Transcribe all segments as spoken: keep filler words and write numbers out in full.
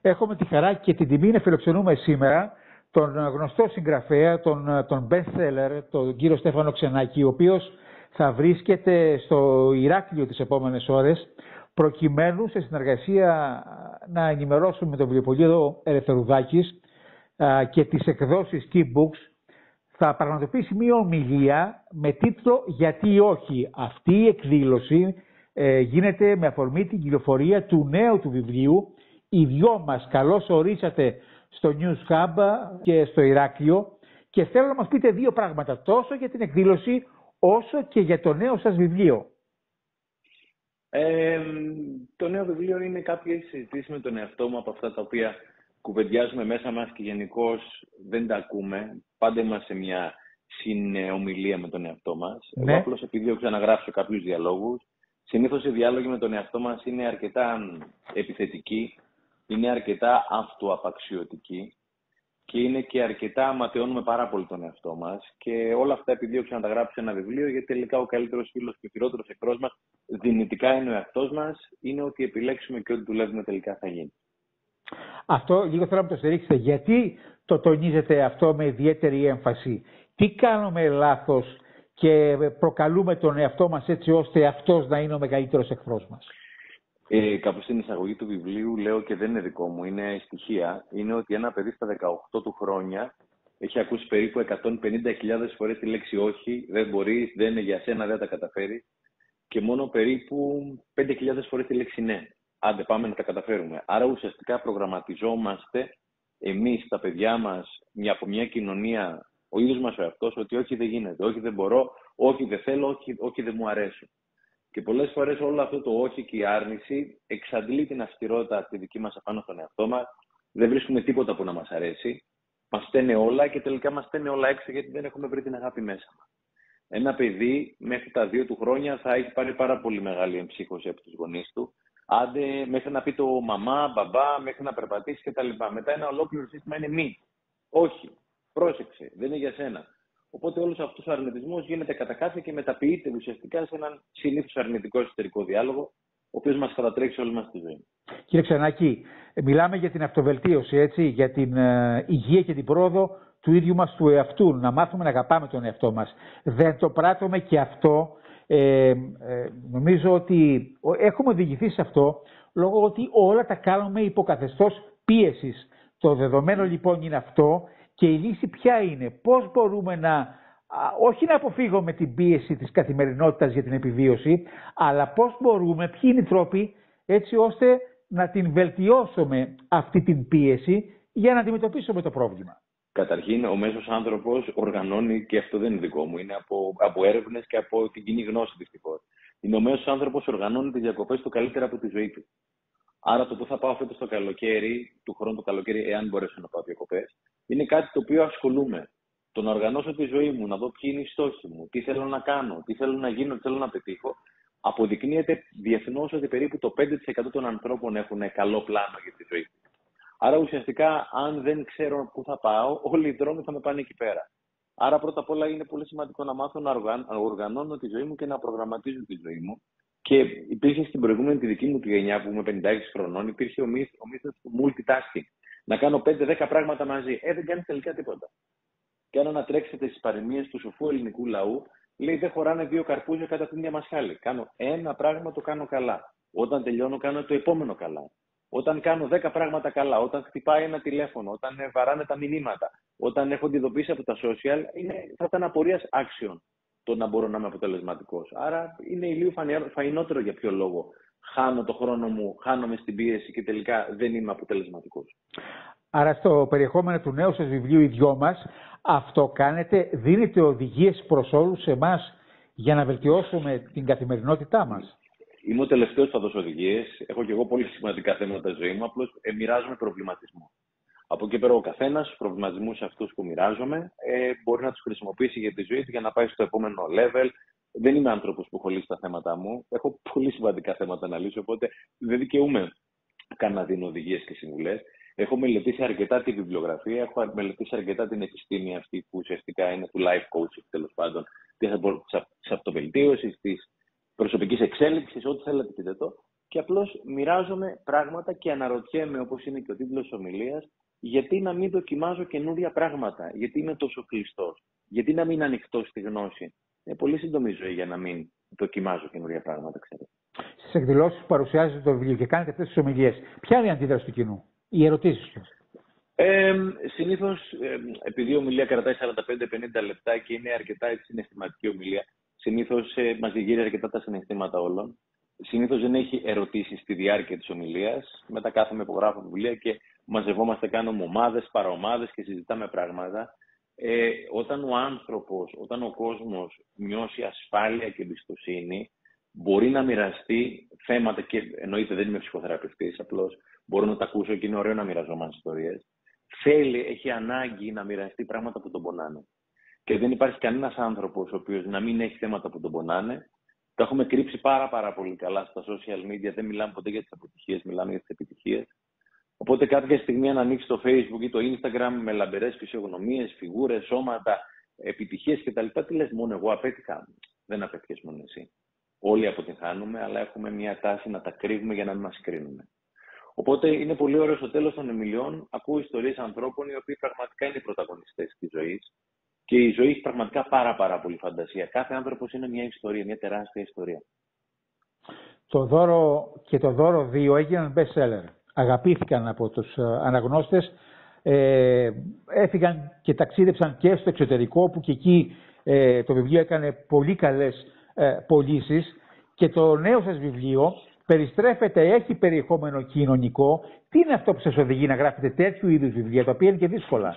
Έχουμε τη χαρά και την τιμή να φιλοξενούμε σήμερα τον γνωστό συγγραφέα, τον, τον best seller, τον κύριο Στέφανο Ξενάκη, ο οποίος θα βρίσκεται στο Ηράκλειο τις επόμενες ώρες, προκειμένου σε συνεργασία να ενημερώσουμε με τον βιβλιοπωλείο Ελευθερουδάκης και τις εκδόσεις Keep Books, θα πραγματοποιήσει μία ομιλία με τίτλο «Γιατί όχι». Αυτή η εκδήλωση ε, γίνεται με αφορμή την κυκλοφορία του νέου του βιβλίου «Οι δυο μας». Καλώς ορίσατε στο News Hub και στο Ηράκλειο και θέλω να μας πείτε δύο πράγματα, τόσο για την εκδήλωση όσο και για το νέο σας βιβλίο. Ε, το νέο βιβλίο είναι κάποιες συζητήσεις με τον εαυτό μου από αυτά τα οποία κουβεντιάζουμε μέσα μας και γενικώς δεν τα ακούμε. Πάντα είμαστε σε μια συνομιλία με τον εαυτό μας. Ναι. Εγώ απλώς επιδίωξα να γράψω κάποιους διαλόγους. Συνήθως οι διάλογοι με τον εαυτό μας είναι αρκετά επιθετικοί, είναι αρκετά αυτοαπαξιωτικοί και είναι και αρκετά ματαιώνουμε πάρα πολύ τον εαυτό μας. Και όλα αυτά επιδίωξα να τα γράψω σε ένα βιβλίο, γιατί τελικά ο καλύτερος φίλος και ο χειρότερος εχθρός μας δυνητικά είναι ο εαυτός μας. Είναι ότι επιλέξουμε και ό,τι δουλεύουμε τελικά θα γίνει. Αυτό λίγο θέλω να το στηρίξετε. Γιατί το τονίζετε αυτό με ιδιαίτερη έμφαση? Τι κάνουμε λάθος και προκαλούμε τον εαυτό μας έτσι ώστε αυτός να είναι ο μεγαλύτερος εχθρός μας? Ε, κάπου στην εισαγωγή του βιβλίου λέω, και δεν είναι δικό μου, είναι στοιχεία, είναι ότι ένα παιδί στα δεκαοκτώ του χρόνια έχει ακούσει περίπου εκατόν πενήντα χιλιάδες φορές τη λέξη όχι, δεν μπορείς, δεν είναι για σένα, δεν τα καταφέρεις, και μόνο περίπου πέντε χιλιάδες φορές τη λέξη ναι. Άντε πάμε να τα καταφέρουμε. Άρα ουσιαστικά προγραμματιζόμαστε εμείς, τα παιδιά μας, μια, από μια κοινωνία, ο ίδιος μας ο εαυτός, ότι όχι δεν γίνεται, όχι δεν μπορώ, όχι δεν θέλω, όχι, όχι δεν μου αρέσουν. Και πολλές φορές όλο αυτό το όχι και η άρνηση εξαντλεί την αυστηρότητα τη δική μας απάνω στον εαυτό μας. Δεν βρίσκουμε τίποτα που να μας αρέσει. Μας στένε όλα και τελικά μας στένε όλα έξω, γιατί δεν έχουμε βρει την αγάπη μέσα μας. Ένα παιδί μέχρι τα δύο του χρόνια θα έχει πάρει πάρα πολύ μεγάλη εμψύχωση από τους γονείς του. Άντε μέχρι να πει το μαμά, μπαμπά, μέχρι να περπατήσει κτλ. Μετά ένα ολόκληρο σύστημα είναι μη. Όχι. Πρόσεξε. Δεν είναι για σένα. Οπότε όλος αυτός ο αρνητισμός γίνεται κατά κάθε και μεταποιείται ουσιαστικά σε έναν συνήθως αρνητικό εσωτερικό διάλογο, ο οποίος μας κατατρέξει όλη μας τη ζωή. Κύριε Ξενάκη, μιλάμε για την αυτοβελτίωση, έτσι, για την ε, υγεία και την πρόοδο του ίδιου μας του εαυτού. Να μάθουμε να αγαπάμε τον εαυτό μας. Δεν το πράττουμε και αυτό. Ε, ε, νομίζω ότι έχουμε οδηγηθεί σε αυτό λόγω ότι όλα τα κάνουμε υποκαθεστώς πίεσης. Το δεδομένο λοιπόν είναι αυτό και η λύση ποια είναι? Πώς μπορούμε να, α, όχι να αποφύγουμε την πίεση της καθημερινότητας για την επιβίωση, αλλά πώς μπορούμε, ποιοι είναι οι τρόποι έτσι ώστε να την βελτιώσουμε αυτή την πίεση για να αντιμετωπίσουμε το πρόβλημα? Καταρχήν, ο μέσος άνθρωπος οργανώνει, και αυτό δεν είναι δικό μου, είναι από, από έρευνες και από την κοινή γνώση δυστυχώς. Είναι ο μέσος άνθρωπος οργανώνει τις διακοπές του καλύτερα από τη ζωή του. Άρα το που θα πάω φέτος το καλοκαίρι, του χρόνου το καλοκαίρι, εάν μπορέσω να πάω διακοπές, είναι κάτι το οποίο ασχολούμαι. Το να οργανώσω τη ζωή μου, να δω ποιοι είναι οι στόχοι μου, τι θέλω να κάνω, τι θέλω να γίνω, τι θέλω να πετύχω, αποδεικνύεται διεθνώς ότι περίπου το πέντε τοις εκατό των ανθρώπων έχουν καλό πλάνο για τη ζωή του. Άρα ουσιαστικά, αν δεν ξέρω πού θα πάω, όλοι οι δρόμοι θα με πάνε εκεί πέρα. Άρα πρώτα απ' όλα είναι πολύ σημαντικό να μάθω να οργανώνω τη ζωή μου και να προγραμματίζω τη ζωή μου. Και υπήρχε στην προηγούμενη τη δική μου τη γενιά, που είμαι πενήντα έξι χρονών, υπήρχε ο μύθος του multitasking. Να κάνω πέντε δέκα πράγματα μαζί. Ε, δεν κάνει τελικά τίποτα. Και αν ανατρέξετε στις παροιμίες του σοφού ελληνικού λαού, λέει δεν χωράνε δύο καρπούζια κατά την ίδια μασχάλη. Κάνω ένα πράγμα, το κάνω καλά. Όταν τελειώνω, κάνω το επόμενο καλά. Όταν κάνω δέκα πράγματα καλά, όταν χτυπάει ένα τηλέφωνο, όταν βαράνε τα μηνύματα, όταν έχω ειδοποιήσει από τα social, είναι, θα ήταν απορίας άξιων το να μπορώ να είμαι αποτελεσματικός. Άρα είναι ηλίου φαϊνότερο για ποιο λόγο χάνω το χρόνο μου, χάνομαι στην πίεση και τελικά δεν είμαι αποτελεσματικός. Άρα στο περιεχόμενο του νέου σας βιβλίου «Οι δυο μας», αυτό κάνετε, δίνετε οδηγίες προς όλους εμάς για να βελτιώσουμε την καθημερινότητά μας? Είμαι ο τελευταίος που θα δώσω οδηγίες. Έχω και εγώ πολύ σημαντικά θέματα στη ζωή μου. Απλώς ε, μοιράζομαι προβληματισμό. Από εκεί πέρα ο καθένας τους προβληματισμούς αυτούς που μοιράζομαι ε, μπορεί να τους χρησιμοποιήσει για τη ζωή του για να πάει στο επόμενο level. Δεν είμαι άνθρωπος που χωλεί στα θέματα μου. Έχω πολύ σημαντικά θέματα να λύσω. Οπότε δεν δικαιούμαι καν να δίνω οδηγίες και συμβουλές. Έχω μελετήσει αρκετά τη βιβλιογραφία, έχω μελετήσει αρκετά την επιστήμη αυτή που ουσιαστικά είναι του life coaching, τέλος πάντων, της αυτοβελτίωσης, της προσωπικής εξέλιξης, ό,τι θέλετε πείτε το. και απλώς μοιράζομαι πράγματα και αναρωτιέμαι, όπως είναι και ο τίτλος της ομιλίας, γιατί να μην δοκιμάζω καινούργια πράγματα, γιατί είμαι τόσο κλειστός, γιατί να μην είναι ανοιχτός στη γνώση. Είναι πολύ σύντομη ζωή για να μην δοκιμάζω καινούργια πράγματα, ξέρετε. Στις εκδηλώσεις που παρουσιάζετε το βιβλίο και κάνετε αυτές τις ομιλίες, ποια είναι η αντίδραση του κοινού, οι ερωτήσεις του? Ε, συνήθως, ε, επειδή η ομιλία κρατάει σαράντα πέντε με πενήντα λεπτά και είναι αρκετά έτσι, συναισθηματική ομιλία, συνήθως ε, μας γύρει αρκετά τα συναισθήματα όλων. Συνήθως δεν έχει ερωτήσεις στη διάρκεια της ομιλίας. Μετά κάθομαι, υπογράφω βιβλία και μαζευόμαστε, κάνουμε ομάδες, παραομάδες και συζητάμε πράγματα. Ε, όταν ο άνθρωπος, όταν ο κόσμος νιώσει ασφάλεια και εμπιστοσύνη, μπορεί να μοιραστεί θέματα και εννοείται δεν είμαι ψυχοθεραπευτής, απλώς μπορώ να τα ακούσω και είναι ωραίο να μοιραζόμαστε ιστορίες. Θέλει, έχει ανάγκη να μοιραστεί πράγματα που τον πονάνε. Και δεν υπάρχει κανένας άνθρωπος ο οποίος να μην έχει θέματα που τον πονάνε. Τα έχουμε κρύψει πάρα, πάρα πολύ καλά στα social media. Δεν μιλάμε ποτέ για τις αποτυχίες, μιλάμε για τις επιτυχίες. Οπότε κάποια στιγμή αν ανοίξει το Facebook ή το Instagram με λαμπερές φυσιογνωμίες, φιγούρες, σώματα, επιτυχίες κτλ. Τι λες, μόνο εγώ απέτυχα? Δεν απέτυχες μόνο εσύ. Όλοι αποτυχάνουμε, αλλά έχουμε μια τάση να τα κρύβουμε για να μην μας κρίνουμε. Οπότε είναι πολύ ωραίο στο τέλος των ομιλιών, ακούω ιστορίες ανθρώπων οι οποίοι πραγματικά είναι οι πρωταγωνιστές της ζωής. Και η ζωή έχει πραγματικά πάρα, πάρα πολύ φαντασία. Κάθε άνθρωπος είναι μια ιστορία, μια τεράστια ιστορία. Το δώρο και το δώρο δύο έγιναν best seller. Αγαπήθηκαν από τους αναγνώστες. Ε, έφυγαν και ταξίδεψαν και στο εξωτερικό, που και εκεί ε, το βιβλίο έκανε πολύ καλές ε, πωλήσεις. Και το νέο σας βιβλίο περιστρέφεται, έχει περιεχόμενο κοινωνικό. Τι είναι αυτό που σας οδηγεί να γράφετε τέτοιου είδους βιβλία, τα οποία είναι και δύσκολα?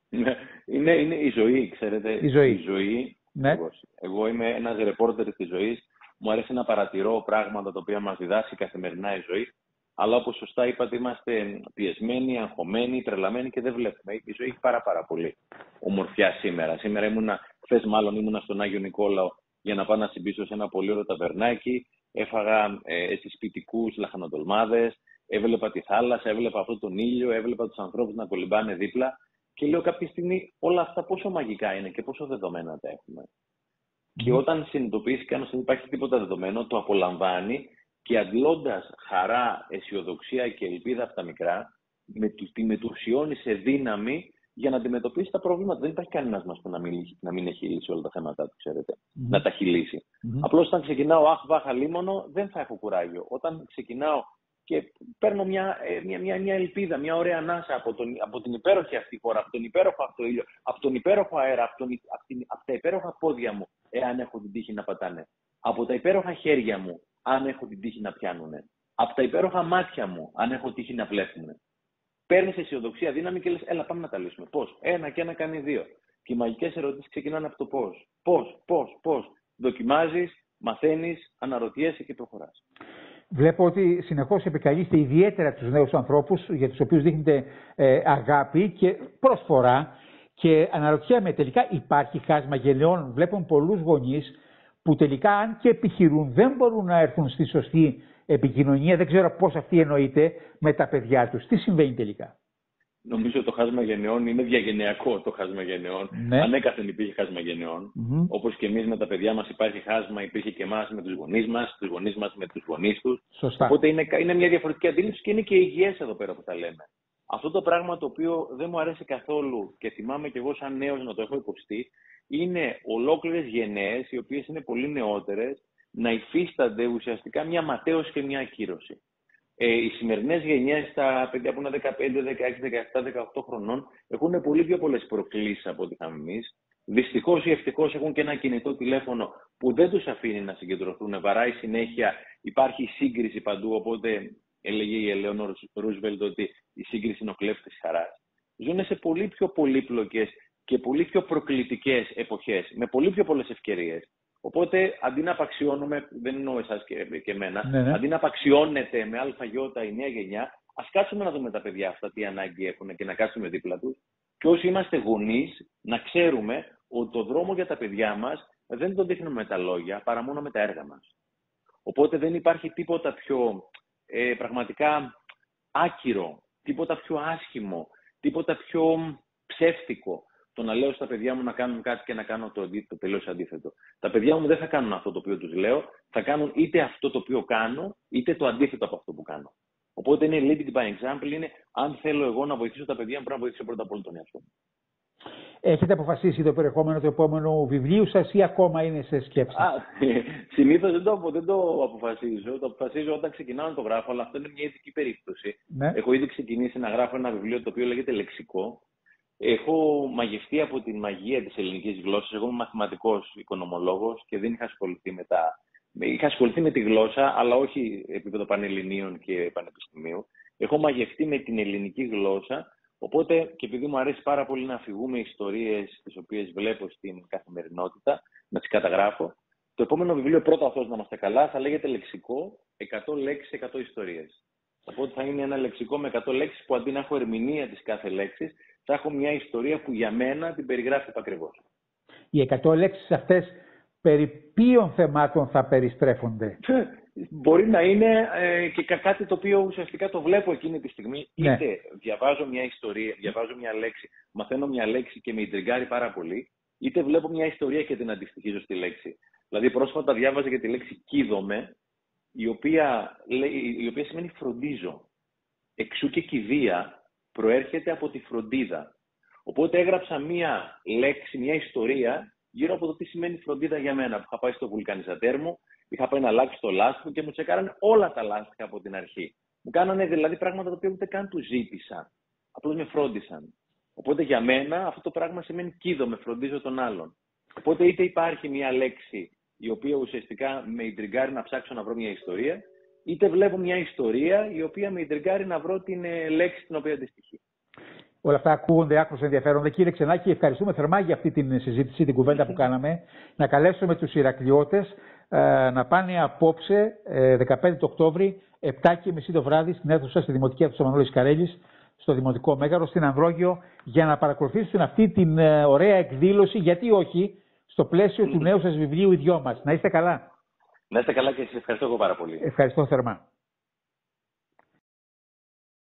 Είναι, είναι η ζωή, ξέρετε. Η ζωή. Η ζωή. Ναι. Εγώ, εγώ είμαι ένας ρεπόρτερ της ζωής. Μου αρέσει να παρατηρώ πράγματα τα οποία μας διδάσκει καθημερινά η ζωή. Αλλά όπως σωστά είπατε, είμαστε πιεσμένοι, αγχωμένοι, τρελαμένοι και δεν βλέπουμε. Η ζωή έχει πάρα, πάρα πολύ ομορφιά σήμερα. Σήμερα ήμουνα, χθες μάλλον ήμουνα στον Άγιο Νικόλαο για να πάω να συμπίσω σε ένα πολύ ωραίο ταβερνάκι. Έφαγα ε, έτσι σπιτικούς λαχανοτολμάδες, έβλεπα τη θάλασσα, έβλεπα αυτόν τον ήλιο, έβλεπα τους ανθρώπους να κολυμπάνε δίπλα. Και λέω κάποια στιγμή όλα αυτά πόσο μαγικά είναι και πόσο δεδομένα τα έχουμε. Mm. Και όταν συνειδητοποιήσει κανείς ότι δεν υπάρχει τίποτα δεδομένο, το απολαμβάνει και αντλώντας χαρά, αισιοδοξία και ελπίδα από τα μικρά, με, τη μετουσιώνει σε δύναμη για να αντιμετωπίσει τα προβλήματα. Δεν υπάρχει κανένας μας που να μην, να μην έχει λύσει όλα τα θέματα του, ξέρετε. Mm. Να τα έχει λύσει. Mm. Απλώς όταν ξεκινάω αχ, βάχα, λίμωνο, δεν θα έχω κουράγιο. Όταν ξεκινάω και παίρνω μια, μια, μια, μια ελπίδα, μια ωραία ανάσα από, τον, από την υπέροχη αυτή χώρα, από τον υπέροχο αυτό ήλιο, από τον υπέροχο αέρα, από, τον, από, την, από τα υπέροχα πόδια μου, εάν έχω την τύχη να πατάνε, από τα υπέροχα χέρια μου, αν έχω την τύχη να πιάνουνε, από τα υπέροχα μάτια μου, αν έχω τύχη να βλέπουνε. Παίρνεις αισιοδοξία, δύναμη και λες, έλα πάμε να τα λύσουμε. Πώς? Ένα και ένα κάνει δύο. Και οι μαγικές ερωτήσεις ξεκινάνε από το πώς. Πώς, πώς, πώς. Δοκιμάζεις, μαθαίνεις, αναρωτιέσαι και προχωράς. Βλέπω ότι συνεχώς επικαλείστε ιδιαίτερα τους νέους ανθρώπους, για τους οποίους δείχνετε ε, αγάπη και προσφορά. Και αναρωτιέμαι, τελικά υπάρχει χάσμα γενεών? Βλέπουν πολλούς γονείς που τελικά, αν και επιχειρούν, δεν μπορούν να έρθουν στη σωστή επικοινωνία. Δεν ξέρω πώς αυτή εννοείται με τα παιδιά τους. Τι συμβαίνει τελικά? Νομίζω το χάσμα γενεών είναι διαγενειακό το χάσμα γενεών. Ναι. Ανέκαθεν υπήρχε χάσμα γενεών. Mm-hmm. Όπως και εμείς με τα παιδιά μας υπάρχει χάσμα, υπήρχε και εμάς με τους γονείς μας, τους γονείς μας με τους γονείς τους. Σωστά. Οπότε είναι, είναι μια διαφορετική αντίληψη και είναι και υγιές εδώ πέρα που τα λέμε. Αυτό το πράγμα το οποίο δεν μου αρέσει καθόλου και θυμάμαι και εγώ σαν νέος να το έχω υποστεί, είναι ολόκληρες γενναίες, οι οποίες είναι πολύ νεότερες, να υφίστανται ουσιαστικά μια ματέωση και μια ακύρωση. Ε, οι σημερινές γενιές, τα παιδιά που είναι δεκαπέντε, δεκαέξι, δεκαεπτά, δεκαοκτώ χρονών, έχουν πολύ πιο πολλές προκλήσεις από ό,τι είχαμε εμείς. Δυστυχώς ή ευτυχώς έχουν και ένα κινητό τηλέφωνο που δεν τους αφήνει να συγκεντρωθούν. Βαράει συνέχεια, υπάρχει σύγκριση παντού. Οπότε έλεγε η Ελεόνορ Ρούσβελτ ότι η σύγκριση είναι ο κλέφτης χαράς. Ζουν σε πολύ πιο πολύπλοκες και πολύ πιο προκλητικές εποχές, με πολύ πιο πολλές ευκαιρίες. Οπότε, αντί να απαξιώνουμε, δεν εννοώ εσάς και, και εμένα, ναι, ναι. αντί να απαξιώνεται με αλφαγιώτα η νέα γενιά, ας κάτσουμε να δούμε τα παιδιά αυτά τι ανάγκη έχουν και να κάτσουμε δίπλα τους. Και όσοι είμαστε γονείς, να ξέρουμε ότι το δρόμο για τα παιδιά μας δεν τον δείχνουμε με τα λόγια, παρά μόνο με τα έργα μας. Οπότε δεν υπάρχει τίποτα πιο ε, πραγματικά άκυρο, τίποτα πιο άσχημο, τίποτα πιο ψεύτικο το να λέω στα παιδιά μου να κάνουν κάτι και να κάνω το, το τελείως αντίθετο. Τα παιδιά μου δεν θα κάνουν αυτό το οποίο τους λέω, θα κάνουν είτε αυτό το οποίο κάνω, είτε το αντίθετο από αυτό που κάνω. Οπότε είναι leading by example, είναι αν θέλω εγώ να βοηθήσω τα παιδιά μου, πρέπει να βοηθήσω πρώτα απ' όλο τον εαυτό μου. Έχετε αποφασίσει το περιεχόμενο του επόμενου βιβλίου σας ή ακόμα είναι σε σκέψη? Συνήθως δεν το, δεν το αποφασίζω. Το αποφασίζω όταν ξεκινάω να το γράφω, αλλά αυτό είναι μια ειδική περίπτωση. Ναι. Έχω ήδη ξεκινήσει να γράφω ένα βιβλίο το οποίο λέγεται Λεξικό. Έχω μαγευτεί από τη μαγεία της ελληνικής γλώσσας. Εγώ είμαι μαθηματικός οικονομολόγος και δεν είχα ασχοληθεί με τα. Είχα ασχοληθεί με τη γλώσσα, αλλά όχι επίπεδο πανελληνίων και πανεπιστημίου. Έχω μαγευτεί με την ελληνική γλώσσα. Οπότε, και επειδή μου αρέσει πάρα πολύ να αφηγούμε ιστορίες τις οποίες βλέπω στην καθημερινότητα, να τις καταγράφω, το επόμενο βιβλίο, πρώτα αυτός να είμαστε καλά, θα λέγεται Λεξικό, εκατό λέξεις, εκατό ιστορίες. Οπότε θα είναι ένα λεξικό με εκατό λέξεις που αντί να έχω ερμηνεία της κάθε λέξης, θα έχω μια ιστορία που για μένα την περιγράφει επακριβώς. Οι εκατό λέξεις αυτές περί ποιων θεμάτων θα περιστρέφονται? Μπορεί να είναι ε, και κάτι το οποίο ουσιαστικά το βλέπω εκείνη τη στιγμή. Ναι. Είτε διαβάζω μια ιστορία, διαβάζω μια λέξη, μαθαίνω μια λέξη και με ιντριγκάρει πάρα πολύ, είτε βλέπω μια ιστορία και την αντιστοιχίζω στη λέξη. Δηλαδή, πρόσφατα διάβαζα για τη λέξη κίδομαι, η οποία, η οποία σημαίνει φροντίζω. Εξού και κηδεία προέρχεται από τη φροντίδα. Οπότε έγραψα μια λέξη, μια ιστορία γύρω από το τι σημαίνει φροντίδα για μένα. Που είχα πάει στο βουλκανιζατέρ μου, είχα πάει να αλλάξω το λάστιχο και μου τσεκάρανε όλα τα λάστιχα από την αρχή. Μου κάνανε δηλαδή πράγματα τα οποία ούτε καν του ζήτησα. Απλώς με φρόντισαν. Οπότε για μένα αυτό το πράγμα σημαίνει κίδομαι, φροντίζω τον άλλον. Οπότε είτε υπάρχει μια λέξη η οποία ουσιαστικά με ιντριγκάρει να ψάξω να βρω μια ιστορία, είτε βλέπω μια ιστορία η οποία με ιντριγκάρει να βρω την λέξη την οποία αντιστοιχεί. Όλα αυτά ακούγονται άκρως ενδιαφέροντα. Κύριε Ξενάκη, ευχαριστούμε θερμά για αυτή την συζήτηση, την κουβέντα που κάναμε. Να καλέσουμε τους Ηρακλειώτες ε, να πάνε απόψε, ε, δεκαπέντε του Οκτώβρη, επτά και μισή το βράδυ, στην αίθουσα, στη Δημοτική Αίθουσα Μανώλης Καρέλης, στο Δημοτικό Μέγαρο, στην Ανδρόγειο, για να παρακολουθήσουν αυτή την ε, ωραία εκδήλωση, γιατί όχι, στο πλαίσιο mm. του νέου σας βιβλίου «Οι δυο μας». Να είστε καλά. Να είστε καλά και σας ευχαριστώ εγώ πάρα πολύ. Ευχαριστώ θερμά.